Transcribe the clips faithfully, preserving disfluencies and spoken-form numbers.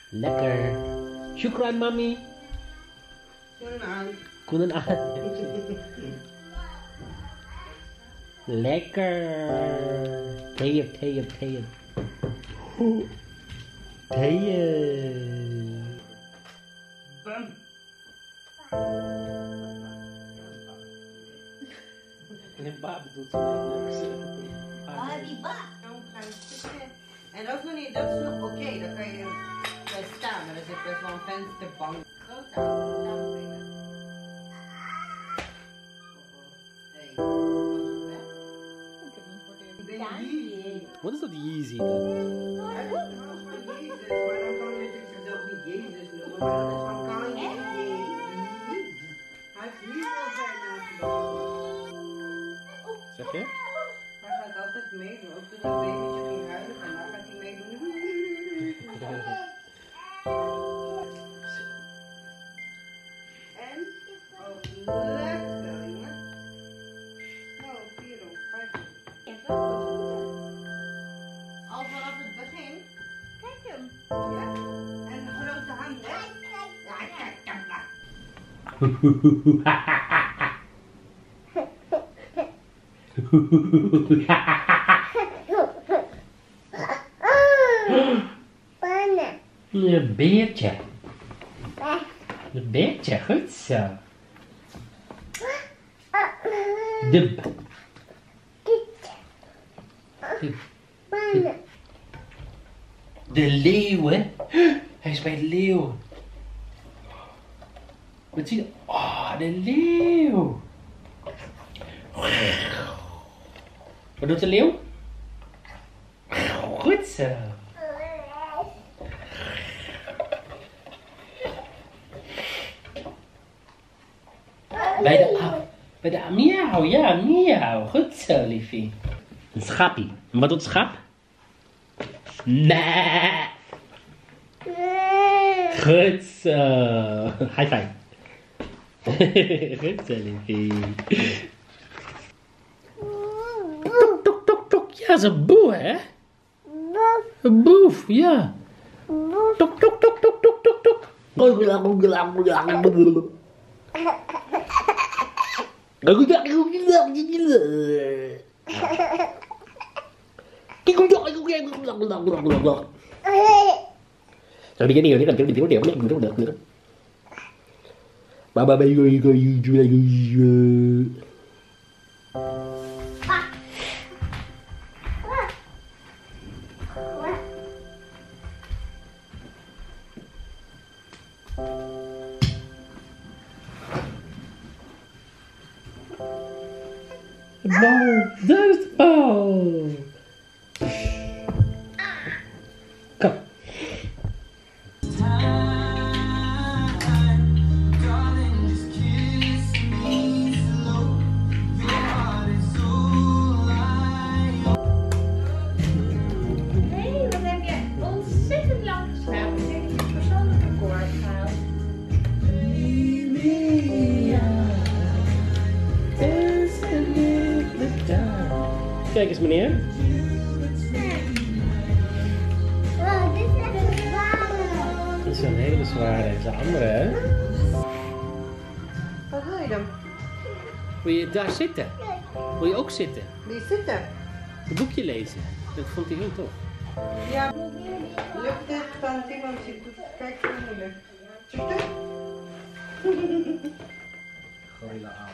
Lekker. Shukran, mami. Koenen aan. Lekker. Tayyip, tayyip, tayyip. Tayyip. Bam. En Ba bedoelt ze niks. Babiba. En dat is nog niet, dat is nog oké, okay. Dan kan je bij staan, maar er zit best wel een vensterbank. Groot houden, samen brengen. Hey, pas op hè. Ik heb niet voor de Ik ben Yeezy. Wat is dat Yeezy dan? Ja, dat is van Jezus, maar dan kan je natuurlijk zichzelf niet Jezus noemen, maar dat is van Kanye. Hij heeft hier heel ver naar gedacht. Zeg je? Hij gaat altijd meedoen, ook toen dat babytje ging huilen, en dan gaat hij meedoen. En, oh, lekker jongen. Nou, vier of vijf. Al vanaf het begin? Kijk hem. Ja. En grote handen. Ja, kijk hem maar. Een beertje. Een beertje, goed zo. De... De... De leeuwen. Hij is bij de leeuw. Wat zie je? Oh, de leeuw. Wat doet de leeuw? Goed zo. Bij de, ah, bij de miauw, ja, miauw. Goed zo, liefie. Een schappie. En wat doet het schap? Nee. Goed zo. High five. Goed zo, liefie. Tok, tok, tok, tok. Ja, dat is een boe, hè? Een boef, ja. Tok, tok, tok, tok, tok, tok, tok. Baba baby go you do like you. Bal, daar is de bal. Kom. Nee, wat heb je ontzettend lang geslapen. Ik denk dat je het persoonlijk record hebt gehaald. Kijk eens, meneer. Oh, dit is echt een zware. Dat is een hele zware. Dat is een andere, hè? Wat wil je dan? Wil je daar zitten? Wil je ook zitten? Die zitten. Een boekje lezen. Dat vond hij heel tof. Ja, lukt het van Timothy? Kijk voor moeder. Lukt het? Gorilla aap.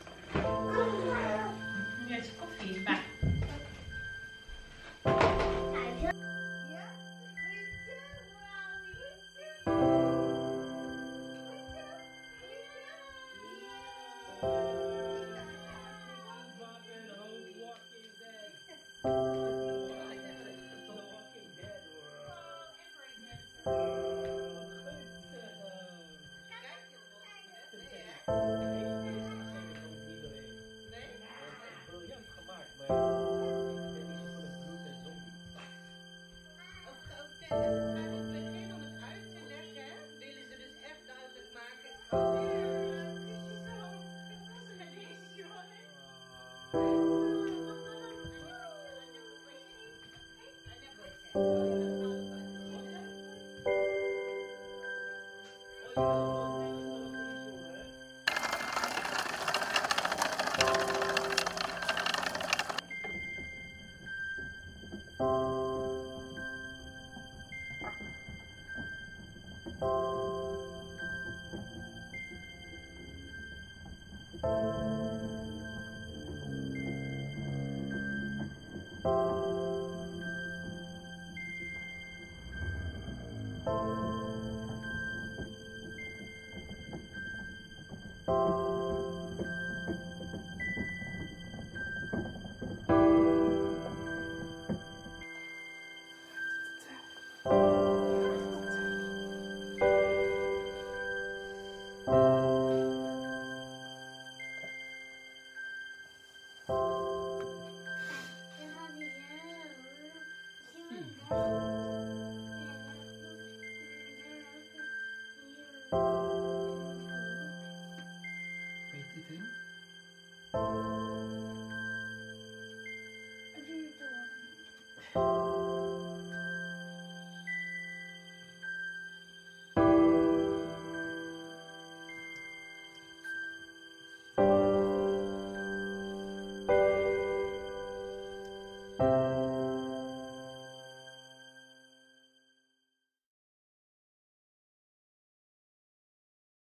Nu is koffie. Bah. Briljant gemaakt, maar Thank